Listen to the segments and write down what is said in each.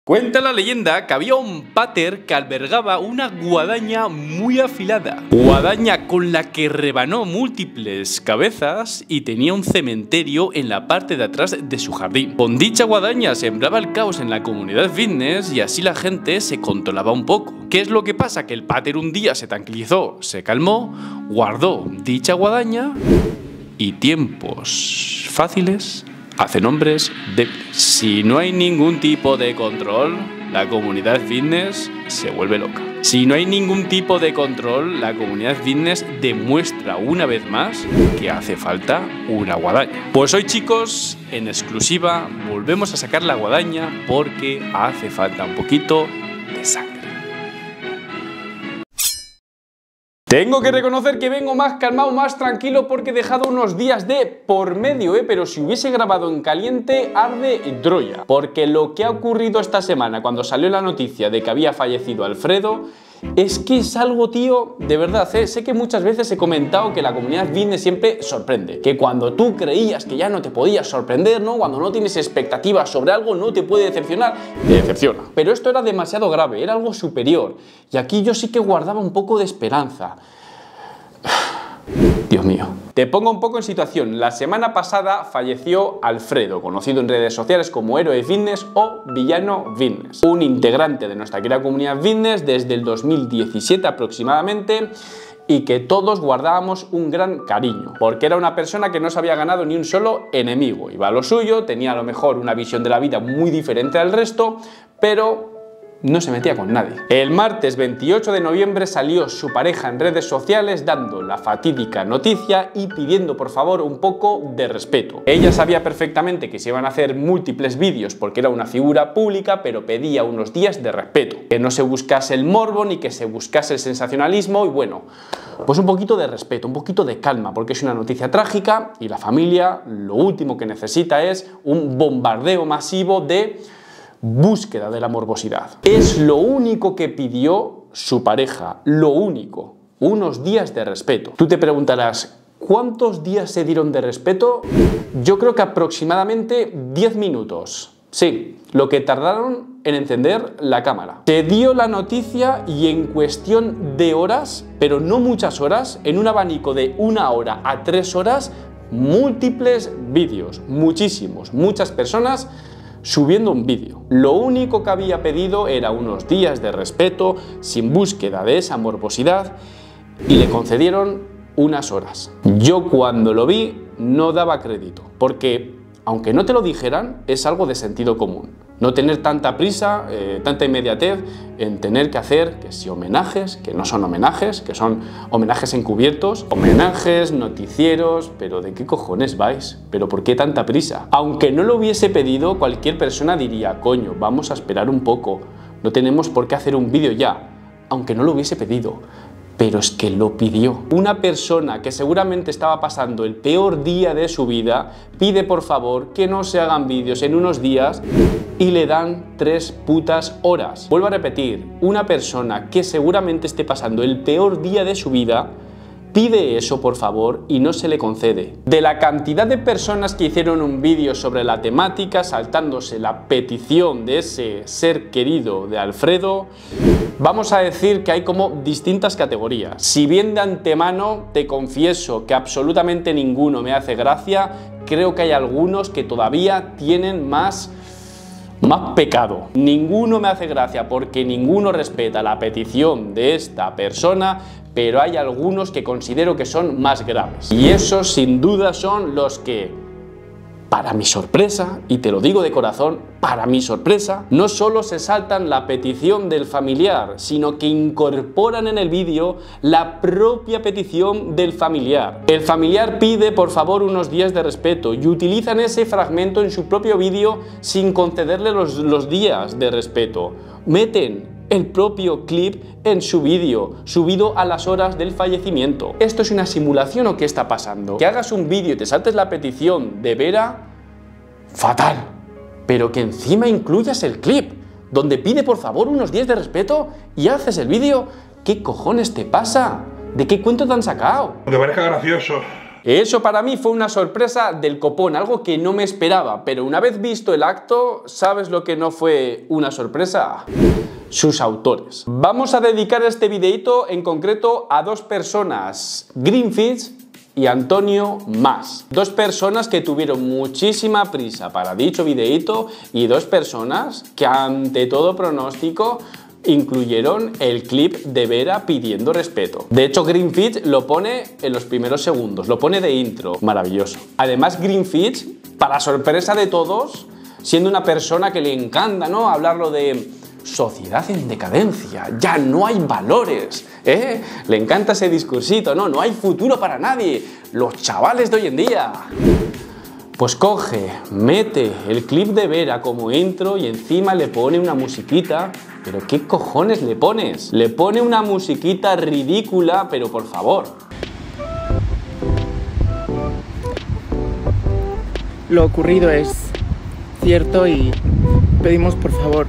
Cuenta la leyenda que había un pater que albergaba una guadaña muy afilada. Guadaña con la que rebanó múltiples cabezas y tenía un cementerio en la parte de atrás de su jardín. Con dicha guadaña sembraba el caos en la comunidad fitness y así la gente se controlaba un poco. ¿Qué es lo que pasa? Que el pater un día se tranquilizó, se calmó, guardó dicha guadaña y tiempos fáciles hacen hombres débiles. Si no hay ningún tipo de control, la comunidad fitness se vuelve loca. Si no hay ningún tipo de control, la comunidad fitness demuestra una vez más que hace falta una guadaña. Pues hoy, chicos, en exclusiva, volvemos a sacar la guadaña porque hace falta un poquito de sangre. Tengo que reconocer que vengo más calmado, más tranquilo porque he dejado unos días de por medio, pero si hubiese grabado en caliente, arde Troya. Porque lo que ha ocurrido esta semana cuando salió la noticia de que había fallecido Alfredo, es que es algo, tío, de verdad, sé que muchas veces he comentado que la comunidad fitness siempre sorprende. Que cuando tú creías que ya no te podías sorprender, ¿no? Cuando no tienes expectativas sobre algo, no te puede decepcionar, te decepciona. Pero esto era demasiado grave, era algo superior. Y aquí yo sí que guardaba un poco de esperanza. Dios mío. Te pongo un poco en situación. La semana pasada falleció Alfredo, conocido en redes sociales como Héroe Fitness o Villano Fitness. Un integrante de nuestra querida comunidad fitness desde el 2017 aproximadamente y que todos guardábamos un gran cariño, porque era una persona que no se había ganado ni un solo enemigo. Iba a lo suyo, tenía a lo mejor una visión de la vida muy diferente al resto, pero no se metía con nadie. El martes 28 de noviembre salió su pareja en redes sociales dando la fatídica noticia y pidiendo por favor un poco de respeto. Ella sabía perfectamente que se iban a hacer múltiples vídeos porque era una figura pública, pero pedía unos días de respeto. Que no se buscase el morbo ni que se buscase el sensacionalismo y bueno, pues un poquito de respeto, un poquito de calma, porque es una noticia trágica y la familia lo último que necesita es un bombardeo masivo de búsqueda de la morbosidad. Es lo único que pidió su pareja, lo único, unos días de respeto. Tú te preguntarás, ¿cuántos días se dieron de respeto? Yo creo que aproximadamente 10 minutos. Sí, lo que tardaron en encender la cámara. Se dio la noticia y en cuestión de horas, pero no muchas horas, en un abanico de 1 hora a 3 horas, múltiples vídeos, muchísimos, muchas personas subiendo un vídeo. Lo único que había pedido era unos días de respeto, sin búsqueda de esa morbosidad, y le concedieron unas horas. Yo cuando lo vi no daba crédito, porque aunque no te lo dijeran, es algo de sentido común. No tener tanta prisa, tanta inmediatez en tener que hacer que si homenajes, que no son homenajes, que son homenajes encubiertos, homenajes, noticieros, pero ¿de qué cojones vais? ¿Pero por qué tanta prisa? Aunque no lo hubiese pedido, cualquier persona diría, coño, vamos a esperar un poco, no tenemos por qué hacer un vídeo ya, aunque no lo hubiese pedido. Pero es que lo pidió. Una persona que seguramente estaba pasando el peor día de su vida pide por favor que no se hagan vídeos en unos días y le dan 3 putas horas. Vuelvo a repetir, una persona que seguramente esté pasando el peor día de su vida pide eso por favor y no se le concede. De la cantidad de personas que hicieron un vídeo sobre la temática saltándose la petición de ese ser querido de Alfredo, vamos a decir que hay como distintas categorías. Si bien de antemano te confieso que absolutamente ninguno me hace gracia, creo que hay algunos que todavía tienen más pecado. Ninguno me hace gracia porque ninguno respeta la petición de esta persona, pero hay algunos que considero que son más graves. Y esos sin duda son los que, para mi sorpresa, y te lo digo de corazón, para mi sorpresa, no solo se saltan la petición del familiar, sino que incorporan en el vídeo la propia petición del familiar. El familiar pide por favor unos días de respeto y utilizan ese fragmento en su propio vídeo sin concederle los días de respeto. Meten el propio clip en su vídeo, subido a las horas del fallecimiento. ¿Esto es una simulación o qué está pasando? Que hagas un vídeo y te saltes la petición de Vera, fatal. Pero que encima incluyas el clip, donde pide por favor unos días de respeto y haces el vídeo. ¿Qué cojones te pasa? ¿De qué cuento te han sacado? Aunque parezca gracioso, Eso para mí fue una sorpresa del copón, algo que no me esperaba, pero una vez visto el acto, ¿sabes lo que no fue una sorpresa? Sus autores. Vamos a dedicar este videito en concreto a dos personas, Greenfitz y Antonio Mas. Dos personas que tuvieron muchísima prisa para dicho videito y dos personas que ante todo pronóstico incluyeron el clip de Vera pidiendo respeto. De hecho, Greenfitz lo pone en los primeros segundos, lo pone de intro. Maravilloso. Además, Greenfitz, para sorpresa de todos, siendo una persona que le encanta, ¿no?, hablarlo de sociedad en decadencia, ya no hay valores, ¿eh? Le encanta ese discursito, ¿no? No hay futuro para nadie, los chavales de hoy en día. Pues coge, mete el clip de Vera como intro y encima le pone una musiquita. ¿Pero qué cojones le pones? Le pone una musiquita ridícula, pero por favor. Lo ocurrido es cierto y pedimos por favor.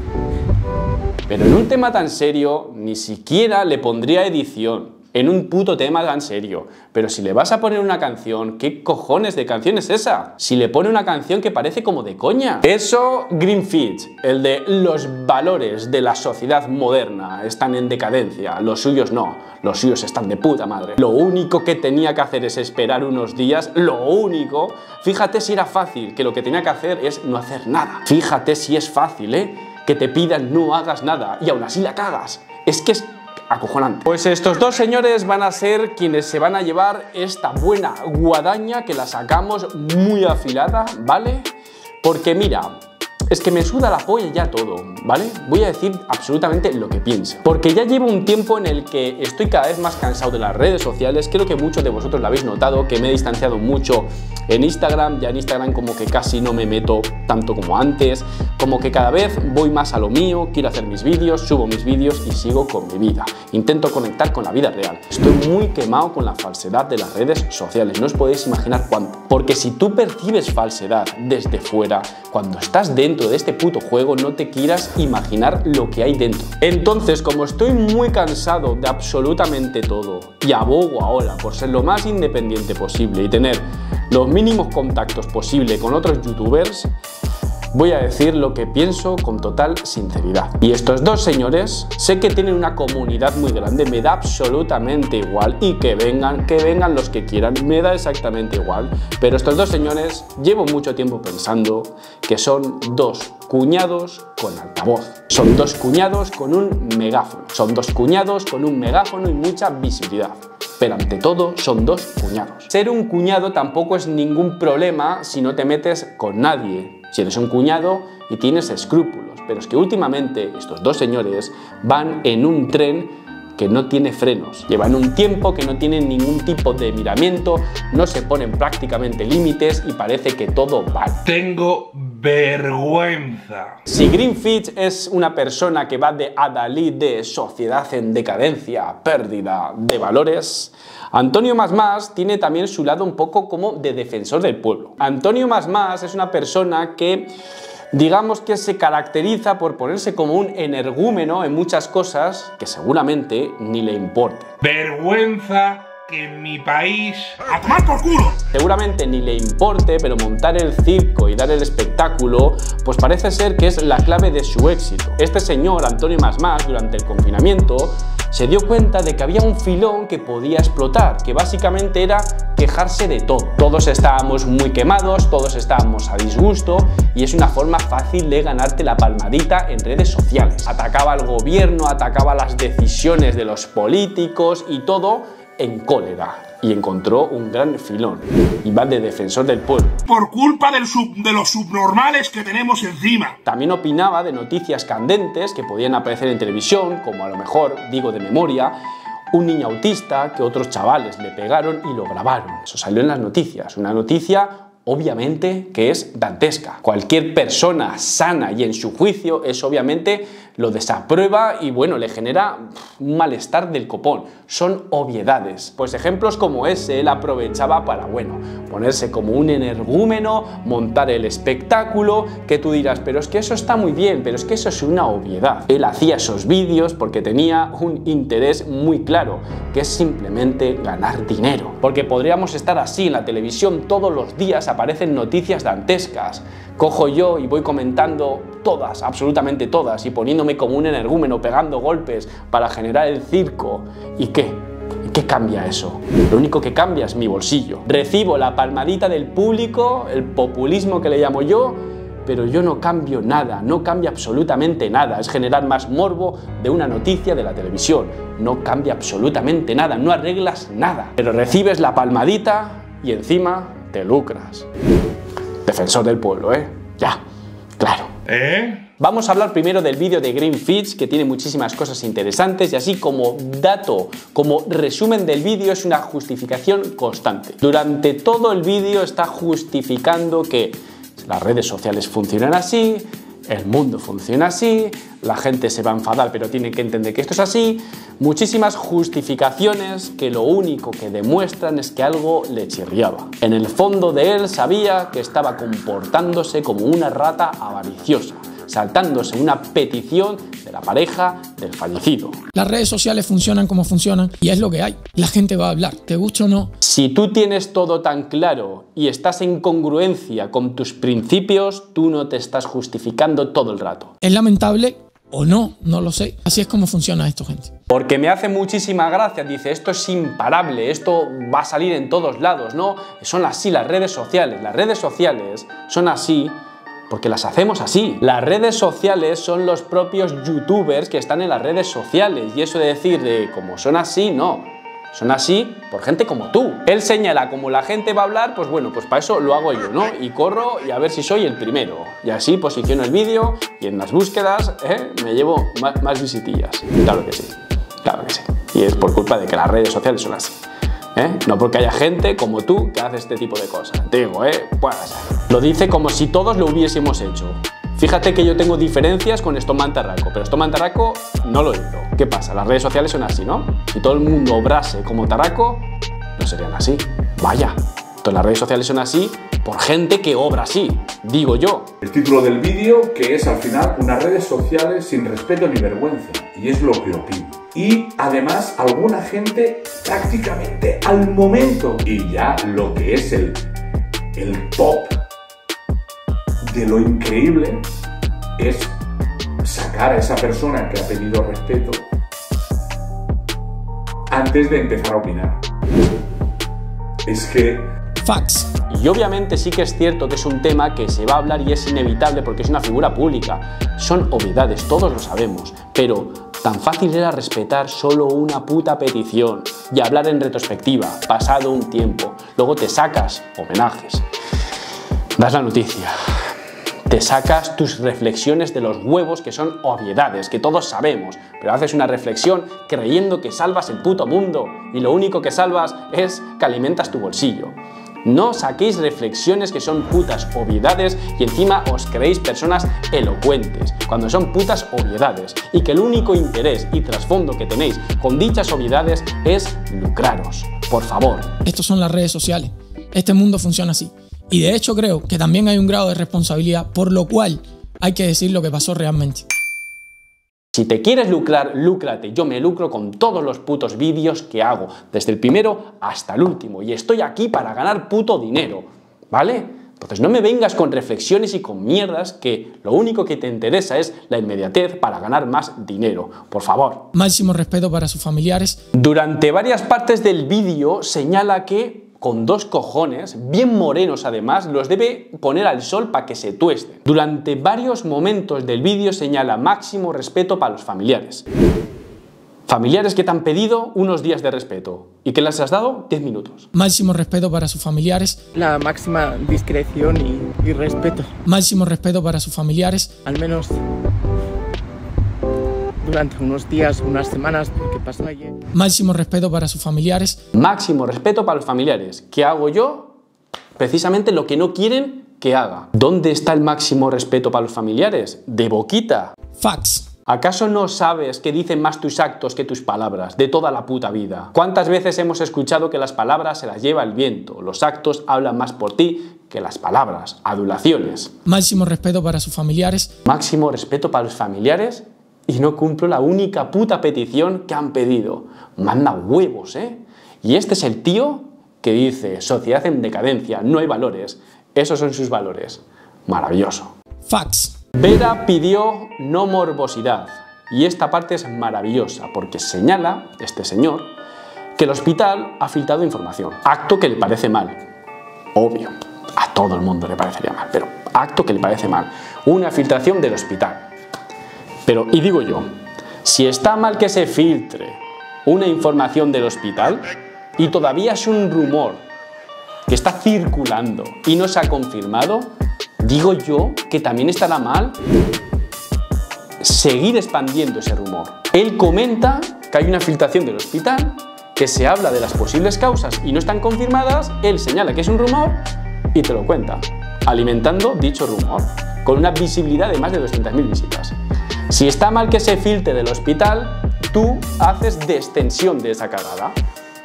Pero en un tema tan serio, ni siquiera le pondría edición. En un puto tema tan serio. Pero si le vas a poner una canción, ¿qué cojones de canción es esa? Si le pone una canción que parece como de coña. Eso, Greenfitz, el de los valores de la sociedad moderna están en decadencia. Los suyos no, los suyos están de puta madre. Lo único que tenía que hacer es esperar unos días, lo único. Fíjate si era fácil, que lo que tenía que hacer es no hacer nada. Fíjate si es fácil, que te pidan no hagas nada y aún así la cagas. Es que es acojonante. Pues estos dos señores van a ser quienes se van a llevar esta buena guadaña que la sacamos muy afilada, ¿vale? Porque mira, es que me suda la polla ya todo, ¿vale? Voy a decir absolutamente lo que pienso. Porque ya llevo un tiempo en el que estoy cada vez más cansado de las redes sociales. Creo que muchos de vosotros lo habéis notado, que me he distanciado mucho en Instagram. Ya en Instagram como que casi no me meto tanto como antes. Como que cada vez voy más a lo mío, quiero hacer mis vídeos, subo mis vídeos y sigo con mi vida. Intento conectar con la vida real. Estoy muy quemado con la falsedad de las redes sociales. No os podéis imaginar cuánto. Porque si tú percibes falsedad desde fuera, cuando estás dentro de este puto juego no te quieras imaginar lo que hay dentro. Entonces, como estoy muy cansado de absolutamente todo y abogo ahora por ser lo más independiente posible y tener los mínimos contactos posible con otros youtubers, voy a decir lo que pienso con total sinceridad. Y estos dos señores, sé que tienen una comunidad muy grande, me da absolutamente igual, y que vengan los que quieran, me da exactamente igual, pero estos dos señores llevo mucho tiempo pensando que son dos cuñados con altavoz, son dos cuñados con un megáfono, son dos cuñados con un megáfono y mucha visibilidad. Pero ante todo son dos cuñados. Ser un cuñado tampoco es ningún problema si no te metes con nadie. Si eres un cuñado y tienes escrúpulos. Pero es que últimamente estos dos señores van en un tren que no tiene frenos. Llevan un tiempo que no tienen ningún tipo de miramiento, no se ponen prácticamente límites y parece que todo va. Tengo vergüenza. Si Greenfitz es una persona que va de adalid de sociedad en decadencia, pérdida de valores, Antonio Mas tiene también su lado un poco como de defensor del pueblo. Antonio Mas es una persona que, digamos que se caracteriza por ponerse como un energúmeno en muchas cosas que seguramente ni le importe. Vergüenza que en mi país... ¡A tomar por culo! Seguramente ni le importe, pero montar el circo y dar el espectáculo, pues parece ser que es la clave de su éxito. Este señor, Antonio Mas, durante el confinamiento, se dio cuenta de que había un filón que podía explotar, que básicamente era quejarse de todo. Todos estábamos muy quemados, todos estábamos a disgusto y es una forma fácil de ganarte la palmadita en redes sociales. Atacaba al gobierno, atacaba las decisiones de los políticos y todo en cólera. Y encontró un gran filón. Y va de defensor del pueblo. Por culpa de los subnormales que tenemos encima. También opinaba de noticias candentes que podían aparecer en televisión, como a lo mejor, digo de memoria, un niño autista que otros chavales le pegaron y lo grabaron. Eso salió en las noticias. Una noticia obviamente que es dantesca. Cualquier persona sana y en su juicio es obviamente lo desaprueba y bueno, le genera un malestar del copón. Son obviedades. Pues ejemplos como ese él aprovechaba para, bueno, ponerse como un energúmeno, montar el espectáculo, que tú dirás, pero es que eso está muy bien, pero es que eso es una obviedad. Él hacía esos vídeos porque tenía un interés muy claro, que es simplemente ganar dinero. Porque podríamos estar así en la televisión todos los días, aparecen noticias dantescas. Cojo yo y voy comentando todas, absolutamente todas, y poniéndome como un energúmeno, pegando golpes para generar el circo. ¿Y qué? ¿Qué cambia eso? Lo único que cambia es mi bolsillo. Recibo la palmadita del público, el populismo que le llamo yo, pero yo no cambio nada, no cambia absolutamente nada. Es generar más morbo de una noticia de la televisión. No cambia absolutamente nada, no arreglas nada. Pero recibes la palmadita y encima te lucras. Defensor del pueblo, ¿eh? Ya, claro. Vamos a hablar primero del vídeo de Greenfeeds, que tiene muchísimas cosas interesantes y así como dato, como resumen del vídeo, es una justificación constante. Durante todo el vídeo está justificando que las redes sociales funcionan así, el mundo funciona así, la gente se va a enfadar pero tiene que entender que esto es así. Muchísimas justificaciones que lo único que demuestran es que algo le chirriaba. En el fondo de él sabía que estaba comportándose como una rata avariciosa, saltándose una petición de la pareja del fallecido. Las redes sociales funcionan como funcionan y es lo que hay. La gente va a hablar, te guste o no. Si tú tienes todo tan claro y estás en congruencia con tus principios, tú no te estás justificando todo el rato. Es lamentable o no, no lo sé. Así es como funciona esto, gente. Porque me hace muchísima gracia, dice, esto es imparable, esto va a salir en todos lados, ¿no? Son así las redes sociales son así porque las hacemos así. Las redes sociales son los propios youtubers que están en las redes sociales y eso de decir de como son así, no. Son así por gente como tú. Él señala como la gente va a hablar, pues bueno, pues para eso lo hago yo, ¿no? Y corro y a ver si soy el primero. Y así posiciono el vídeo y en las búsquedas me llevo más visitillas. Claro que sí, claro que sí. Y es por culpa de que las redes sociales son así. No porque haya gente como tú que hace este tipo de cosas. Te digo, puede ser. Lo dice como si todos lo hubiésemos hecho. Fíjate que yo tengo diferencias con Stoman Tarraco, pero Stoman Tarraco no lo hizo. ¿Qué pasa? Las redes sociales son así, ¿no? Si todo el mundo obrase como Tarraco, no serían así. Vaya, todas las redes sociales son así por gente que obra así, digo yo. El título del vídeo, que es al final unas redes sociales sin respeto ni vergüenza, y es lo que opino. Y además alguna gente prácticamente al momento, y ya lo que es el top de lo increíble es sacar a esa persona que ha pedido respeto antes de empezar a opinar. Es que... Facts. Y obviamente sí que es cierto que es un tema que se va a hablar y es inevitable porque es una figura pública. Son obviedades, todos lo sabemos, pero tan fácil era respetar solo una puta petición y hablar en retrospectiva, pasado un tiempo. Luego te sacas homenajes, das la noticia, te sacas tus reflexiones de los huevos que son obviedades, que todos sabemos, pero haces una reflexión creyendo que salvas el puto mundo y lo único que salvas es que alimentas tu bolsillo. No saquéis reflexiones que son putas obviedades y encima os creéis personas elocuentes, cuando son putas obviedades y que el único interés y trasfondo que tenéis con dichas obviedades es lucraros. Por favor. Estos son las redes sociales. Este mundo funciona así. Y de hecho creo que también hay un grado de responsabilidad, por lo cual hay que decir lo que pasó realmente. Si te quieres lucrar, lúcrate. Yo me lucro con todos los putos vídeos que hago, desde el primero hasta el último, y estoy aquí para ganar puto dinero, ¿vale? Entonces no me vengas con reflexiones y con mierdas que lo único que te interesa es la inmediatez para ganar más dinero, por favor. Máximo respeto para sus familiares. Durante varias partes del vídeo señala que con dos cojones, bien morenos además, los debe poner al sol para que se tuesten. Durante varios momentos del vídeo señala máximo respeto para los familiares. Familiares que te han pedido unos días de respeto y que les has dado 10 minutos. Máximo respeto para sus familiares. La máxima discreción y respeto. Máximo respeto para sus familiares. Al menos durante unos días, unas semanas, porque pasó ayer. Máximo respeto para sus familiares. Máximo respeto para los familiares. ¿Qué hago yo? precisamente lo que no quieren que haga. ¿Dónde está el máximo respeto para los familiares? De boquita. Facts. ¿Acaso no sabes que dicen más tus actos que tus palabras de toda la puta vida? ¿Cuántas veces hemos escuchado que las palabras se las lleva el viento? Los actos hablan más por ti que las palabras. Adulaciones. Máximo respeto para sus familiares. Máximo respeto para los familiares y no cumplo la única puta petición que han pedido. Manda huevos, ¿eh? Y este es el tío que dice, sociedad en decadencia, no hay valores. Esos son sus valores. Maravilloso. Facts. Vera pidió no morbosidad. Y esta parte es maravillosa porque señala, este señor, que el hospital ha filtrado información. Acto que le parece mal. Obvio, a todo el mundo le parecería mal, pero acto que le parece mal. Una filtración del hospital. Pero, y digo yo, si está mal que se filtre una información del hospital y todavía es un rumor que está circulando y no se ha confirmado, digo yo que también estará mal seguir expandiendo ese rumor. Él comenta que hay una filtración del hospital, que se habla de las posibles causas y no están confirmadas, él señala que es un rumor y te lo cuenta, alimentando dicho rumor, con una visibilidad de más de 200.000 visitas. Si está mal que se filtre del hospital, tú haces descensión de esa cagada.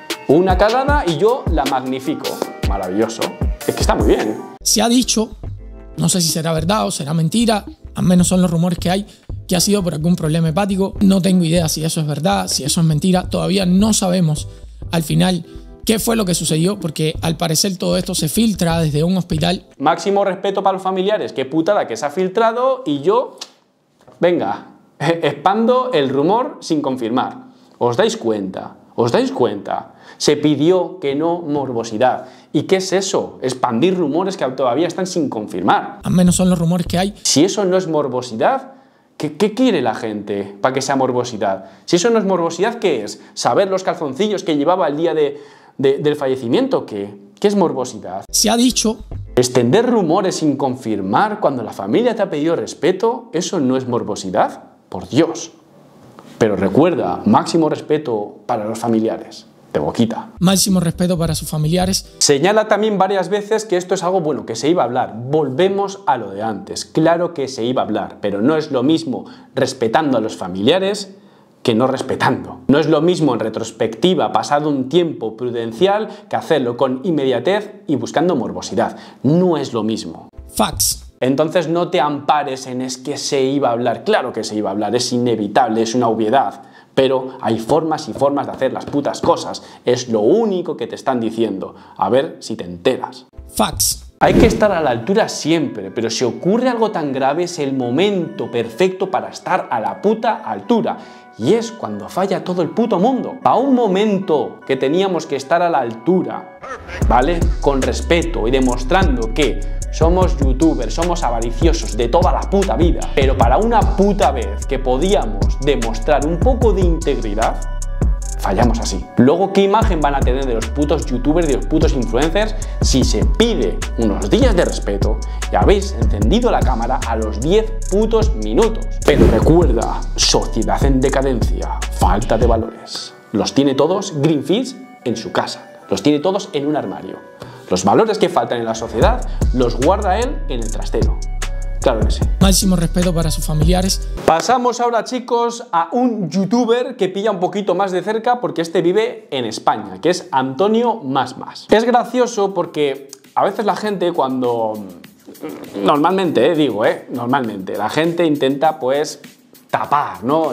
Una cagada y yo la magnifico. Maravilloso. Es que está muy bien. Se ha dicho, no sé si será verdad o será mentira, al menos son los rumores que hay, que ha sido por algún problema hepático. No tengo idea si eso es verdad, si eso es mentira. Todavía no sabemos al final qué fue lo que sucedió, porque al parecer todo esto se filtra desde un hospital. Máximo respeto para los familiares. Qué putada que se ha filtrado y yo, venga, expando el rumor sin confirmar. ¿Os dais cuenta? ¿Os dais cuenta? Se pidió que no morbosidad. ¿Y qué es eso? Expandir rumores que todavía están sin confirmar. Al menos son los rumores que hay. Si eso no es morbosidad, ¿qué quiere la gente para que sea morbosidad? Si eso no es morbosidad, ¿qué es? ¿Saber los calzoncillos que llevaba el día del fallecimiento? ¿Qué es morbosidad? Se ha dicho. Extender rumores sin confirmar cuando la familia te ha pedido respeto, ¿eso no es morbosidad? Por Dios. Pero recuerda, máximo respeto para los familiares. De boquita. Máximo respeto para sus familiares. Señala también varias veces que esto es algo bueno, que se iba a hablar. Volvemos a lo de antes. Claro que se iba a hablar, pero no es lo mismo respetando a los familiares que no respetando. No es lo mismo en retrospectiva, pasado un tiempo prudencial, que hacerlo con inmediatez y buscando morbosidad. No es lo mismo. Facts. Entonces no te ampares en es que se iba a hablar. Claro que se iba a hablar, es inevitable, es una obviedad. Pero hay formas y formas de hacer las putas cosas. Es lo único que te están diciendo. A ver si te enteras. Facts. Hay que estar a la altura siempre, pero si ocurre algo tan grave es el momento perfecto para estar a la puta altura. Y es cuando falla todo el puto mundo. A un momento que teníamos que estar a la altura, ¿vale? Con respeto y demostrando que somos youtubers, somos avariciosos de toda la puta vida, pero para una puta vez que podíamos demostrar un poco de integridad, fallamos así. Luego, ¿qué imagen van a tener de los putos youtubers, de los putos influencers, si se pide unos días de respeto y habéis encendido la cámara a los 10 putos minutos? Pero recuerda, sociedad en decadencia, falta de valores. Los tiene todos Greenpeace en su casa, los tiene todos en un armario. Los valores que faltan en la sociedad los guarda él en el trastero. Claro que sí. Máximo respeto para sus familiares. Pasamos ahora, chicos, a un youtuber que pilla un poquito más de cerca porque este vive en España, que es Antonio Masmas. Es gracioso porque a veces la gente cuando... Normalmente, normalmente, la gente intenta pues tapar, ¿no?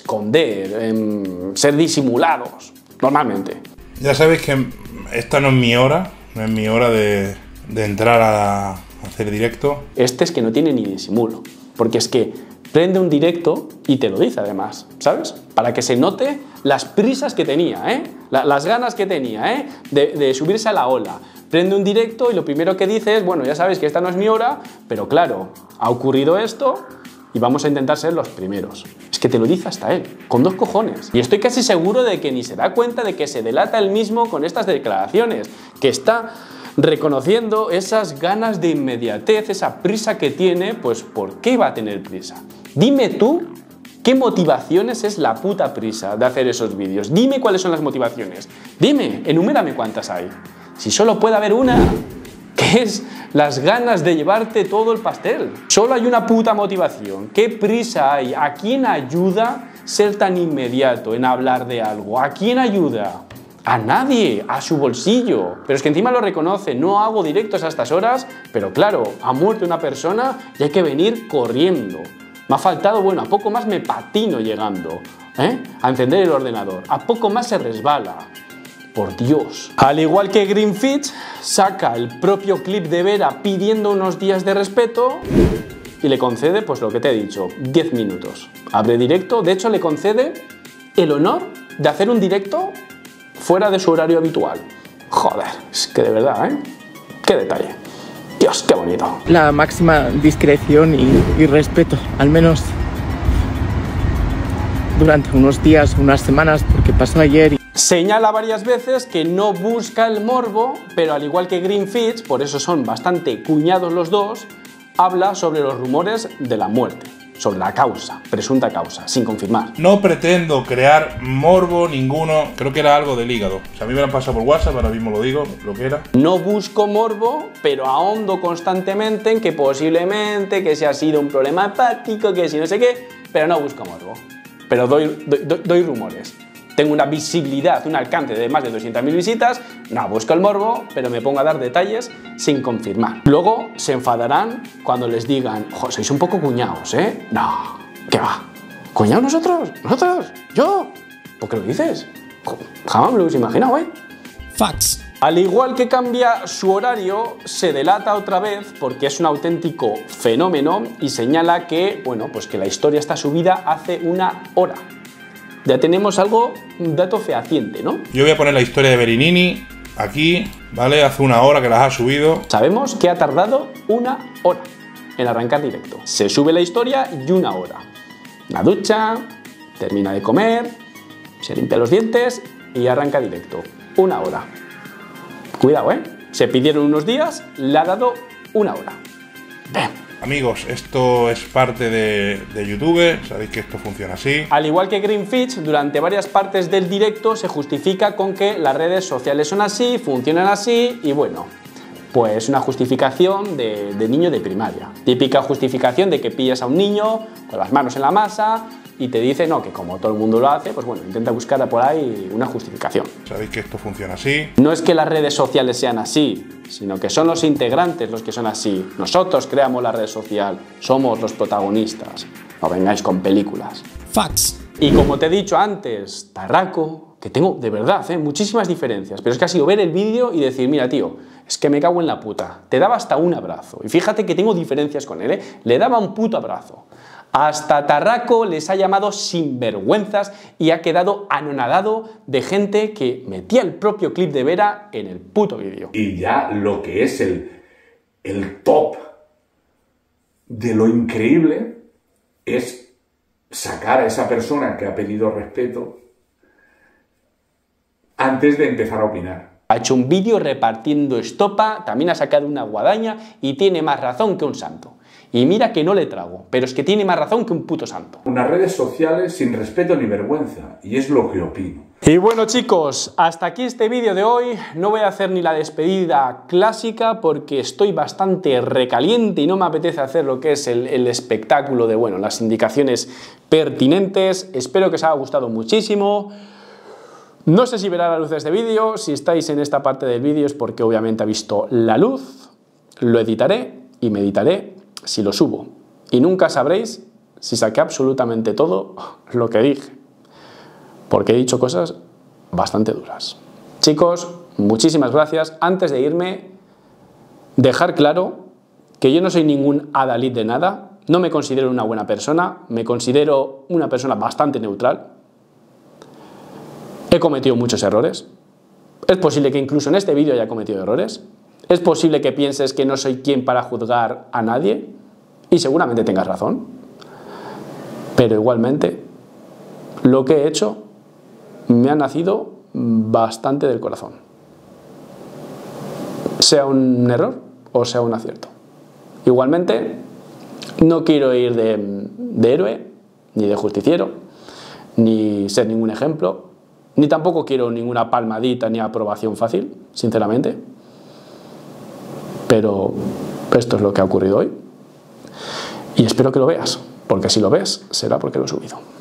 Esconder, ser disimulados, normalmente. Ya sabéis que esta no es mi hora, no es mi hora de entrar a hacer directo. Este es que no tiene ni disimulo, porque es que prende un directo y te lo dice además, ¿sabes? Para que se note las prisas que tenía, las ganas que tenía, de subirse a la ola. Prende un directo y lo primero que dice es, bueno, ya sabéis que esta no es mi hora, pero claro, ha ocurrido esto y vamos a intentar ser los primeros. Es que te lo dice hasta él, con 2 cojones. Y estoy casi seguro de que ni se da cuenta de que se delata él mismo con estas declaraciones, que está reconociendo esas ganas de inmediatez, esa prisa que tiene. Pues ¿por qué va a tener prisa? Dime tú qué motivaciones es la puta prisa de hacer esos vídeos. Dime cuáles son las motivaciones. Dime, enumérame cuántas hay. Si solo puede haber una, que es las ganas de llevarte todo el pastel. Solo hay una puta motivación. ¿Qué prisa hay? ¿A quién ayuda ser tan inmediato en hablar de algo? ¿A quién ayuda? A nadie, a su bolsillo. Pero es que encima lo reconoce, no hago directos a estas horas, pero claro, ha muerto una persona y hay que venir corriendo. Me ha faltado, bueno, a poco más me patino llegando, a encender el ordenador. A poco más se resbala. Por Dios. Al igual que Greenfitch, saca el propio clip de Vera pidiendo unos días de respeto y le concede, pues lo que te he dicho, 10 minutos. Abre directo, de hecho le concede el honor de hacer un directo fuera de su horario habitual. Joder, es que de verdad, qué detalle. Dios, qué bonito. La máxima discreción y respeto, al menos durante unos días, unas semanas, porque pasó ayer. Señala varias veces que no busca el morbo, pero al igual que Greenfitch, por eso son bastante cuñados los dos, habla sobre los rumores de la muerte, sobre la causa, presunta causa, sin confirmar. No pretendo crear morbo ninguno, creo que era algo del hígado. O sea, a mí me lo han pasado por WhatsApp, ahora mismo lo digo, lo que era. No busco morbo, pero ahondo constantemente en que posiblemente, que si ha sido un problema hepático, que si no sé qué, pero no busco morbo. Pero doy rumores. Tengo una visibilidad, un alcance de más de 200.000 visitas, no busco el morbo, pero me pongo a dar detalles sin confirmar. Luego se enfadarán cuando les digan, ojo, sois un poco cuñados, ¿eh? No, ¿qué va? ¿Cuñados nosotros? ¿Nosotros? ¿Yo? ¿Por qué lo dices? Jamás me lo hubiese imaginado, ¿eh? Facts. Al igual que cambia su horario, se delata otra vez porque es un auténtico fenómeno y señala que, bueno, pues que la historia está subida hace una hora. Ya tenemos algo, un dato fehaciente, ¿no? Yo voy a poner la historia de Berinini aquí, ¿vale? Hace una hora que las ha subido. Sabemos que ha tardado una hora en arrancar directo. Se sube la historia y una hora. La ducha, termina de comer, se limpia los dientes y arranca directo. Una hora. Cuidado, ¿eh? Se pidieron unos días, le ha dado una hora. ¡Bam! Amigos, esto es parte de YouTube, sabéis que esto funciona así. Al igual que Greenfitch, durante varias partes del directo se justifica con que las redes sociales son así, funcionan así y bueno, pues una justificación de niño de primaria. Típica justificación de que pillas a un niño con las manos en la masa y te dice, no, que como todo el mundo lo hace, pues bueno, intenta buscar por ahí una justificación. Sabéis que esto funciona así. No es que las redes sociales sean así, sino que son los integrantes los que son así. Nosotros creamos la red social, somos los protagonistas. No vengáis con películas. Facts. Y como te he dicho antes, Tarraco, que tengo de verdad muchísimas diferencias, pero es que ha sido ver el vídeo y decir, mira tío, es que me cago en la puta, te daba hasta un abrazo. Y fíjate que tengo diferencias con él, le daba un puto abrazo. Hasta Tarraco les ha llamado sinvergüenzas y ha quedado anonadado de gente que metía el propio clip de Vera en el puto vídeo. Y ya lo que es el top de lo increíble es sacar a esa persona que ha pedido respeto antes de empezar a opinar. Ha hecho un vídeo repartiendo estopa, también ha sacado una guadaña y tiene más razón que un santo. Y mira que no le trago, pero es que tiene más razón que un puto santo. Unas redes sociales sin respeto ni vergüenza, y es lo que opino. Y bueno chicos, hasta aquí este vídeo de hoy. No voy a hacer ni la despedida clásica porque estoy bastante recaliente y no me apetece hacer lo que es el espectáculo de, bueno, las indicaciones pertinentes. Espero que os haya gustado muchísimo. No sé si verá la luz de este vídeo. Si estáis en esta parte del vídeo es porque obviamente ha visto la luz. Lo editaré y meditaré si lo subo. Y nunca sabréis si saqué absolutamente todo lo que dije. Porque he dicho cosas bastante duras. Chicos, muchísimas gracias. Antes de irme, dejar claro que yo no soy ningún adalid de nada. No me considero una buena persona. Me considero una persona bastante neutral. He cometido muchos errores. Es posible que incluso en este vídeo haya cometido errores. Es posible que pienses que no soy quien para juzgar a nadie. Y seguramente tengas razón. Pero igualmente, lo que he hecho me ha nacido bastante del corazón. Sea un error o sea un acierto. Igualmente, no quiero ir de héroe, ni de justiciero, ni ser ningún ejemplo, ni tampoco quiero ninguna palmadita ni aprobación fácil, sinceramente. Pero esto es lo que ha ocurrido hoy y espero que lo veas, porque si lo ves será porque lo he subido.